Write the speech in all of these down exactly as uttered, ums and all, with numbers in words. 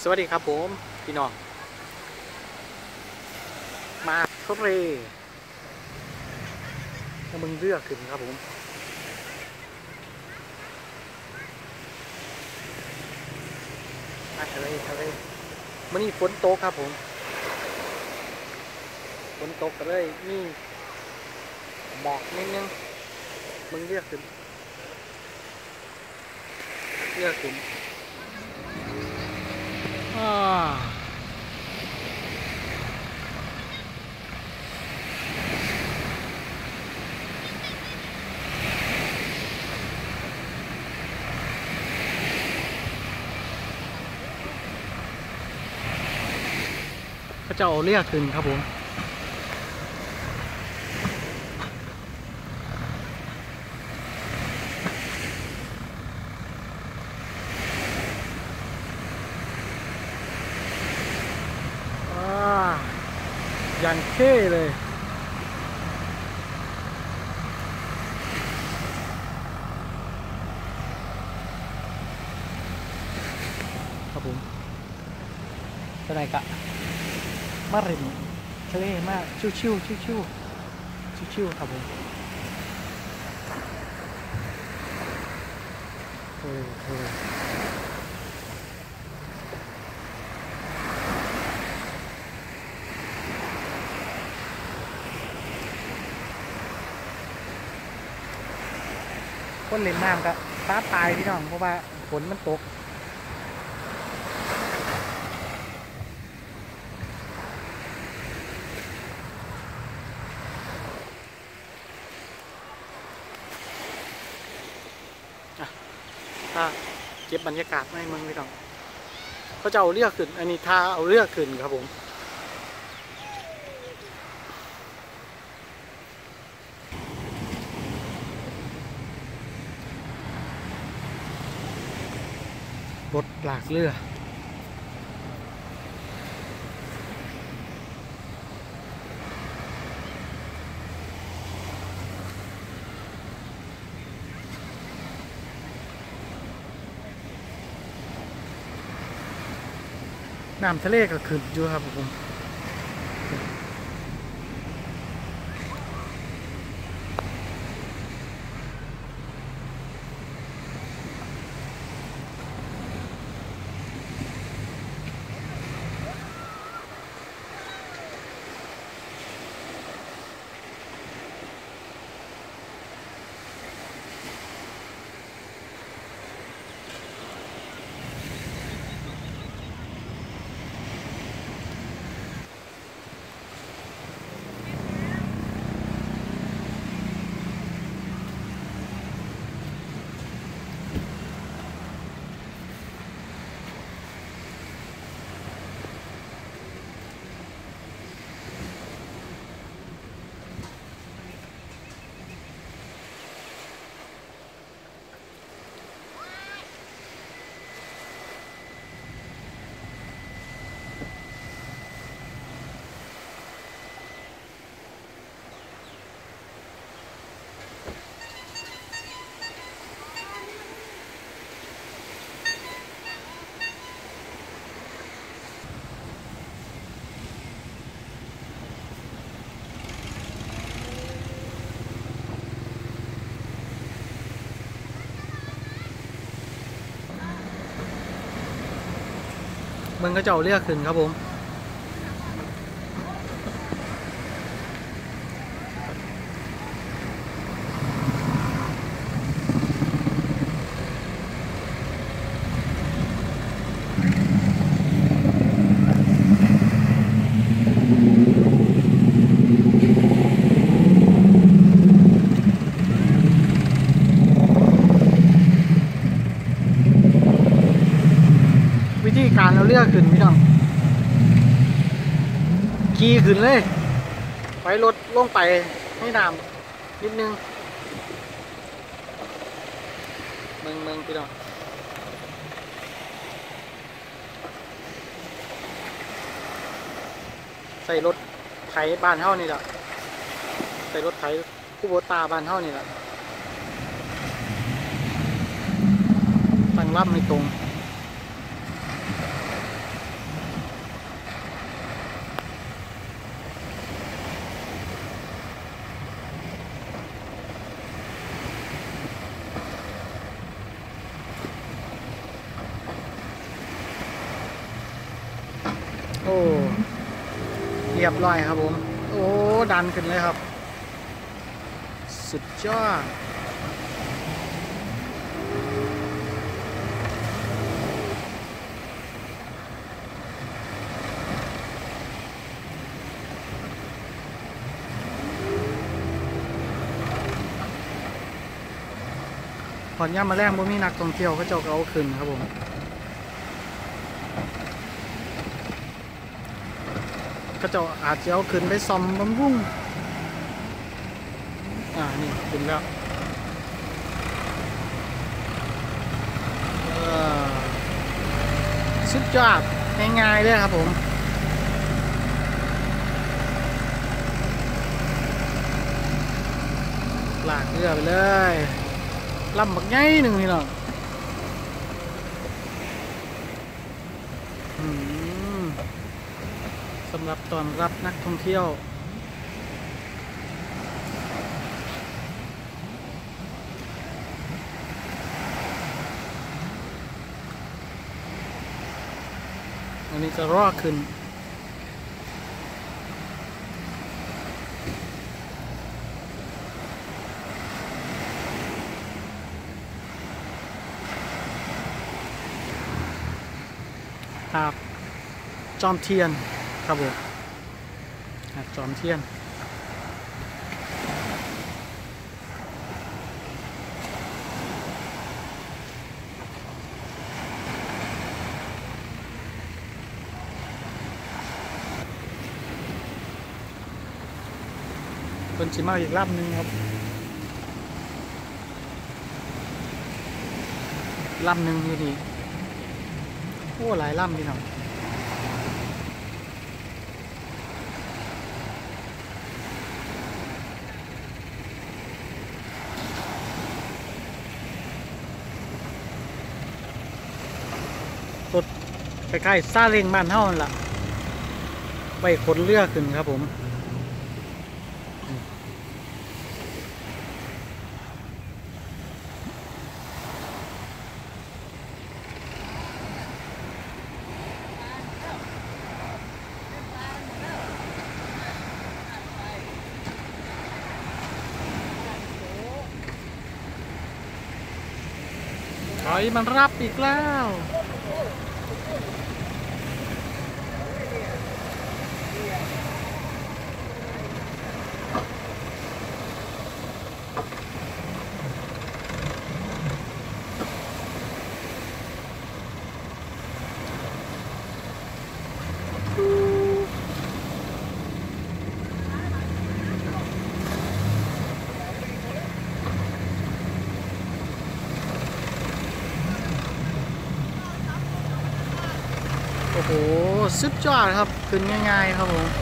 สวัสดีครับผมพี่น้องมาทะเลแล้วมึงเลือกขึ้นครับผมมาทะเลทะเลมันนี่ฝนตกครับผมฝนตกกันเลยนี่หมอกนิดนึงมึงเลือกขึ้นเลือกขึ้นอ่าเขาจะเอาเรียกขึ้นครับผมอย่างเท่เลยครับผมอะไรกะมาเร็นทะเลมากชิวชิวชิวชิวชิวชิวครับผมเออเออคนเล่นน้ำก็ฟ้าตายพี่น้องเพราะว่าฝนมันตกถ้าเก็บบรรยากาศไม่มึงพี่น้องเขาจะเอาเลือกขึ้นอันนี้ถ้าเอาเลือกขึ้นครับผมรถหลากเรือน้ำทะเลก็ขึ้นอยู่ครับผมมันก็จะเอาเลือกขึ้นครับผมวิธีการเราเลือกขึ้นพี่น้องขี่ขึ้นเลยไว้รถลงไปให้น้ำนิดนึงเมืองเมืองพี่น้องใส่รถไถบ้านเท่านี่แหละใส่รถไถคู่โบตาบ้านเท่านี่แหละตั้งลำไม่ตรงโอ้เรียบร้อยครับผมโอ้ดันขึ้นเลยครับสุดยอดพอย่ำมาแรงบ่มีนักท่องเที่ยวเขาเจ้าก็เอาขึ้นครับผมเขาเจ้าอาจจะเอาขึ้นไปซ่อมบำรุงอ่านี่ขึ้นแล้วสุดยอดง่ายๆเลยครับผมลากเรือไปเลยลำบักใหญ่หนึ่งนี่เนาะสำหรับตอนรับนักท่องเที่ยวอันนี้จะรอขึ้นหาดจอมเทียนครับผมหาดจอมเทียนคนชิมาอีกลำหนึ่งครับลำหนึ่งอยู่นี่โอ้หลายลำพี่น้องรถคล้ายๆซาเล้งบ้านเฮานั่นล่ะไปขนเรือขึ้นครับผมถอยมันรับอีกแล้วโอ้โหสุดยอดครับขึ้นง่ายๆครับผม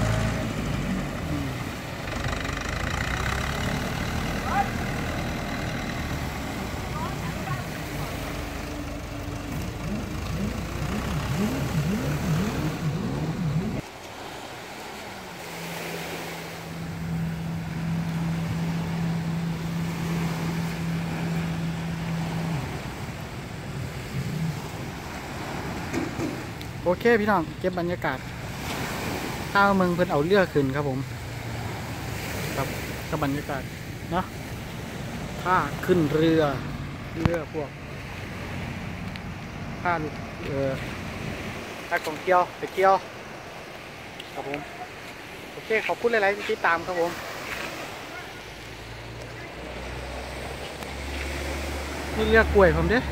โอเคพี่น้องเก็บบรรยากาศข้าวเมืองเพิ่นเอาเรือขึ้นครับผมครับกับบรรยากาศเนาะถ้าขึ้นเรือเรือพวกผ้าลูกเออถ้าของเที่ยวไปเที่ยวครับผมโอเคขอบคุณหลายๆที่ติดตามครับผมนี่เรือกล้วยผมเด้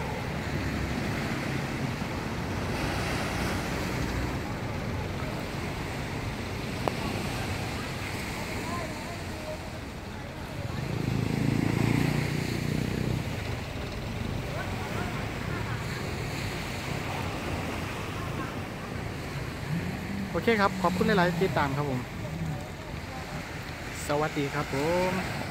โอเคครับขอบคุณหลายๆที่ติดตามครับผมสวัสดีครับผม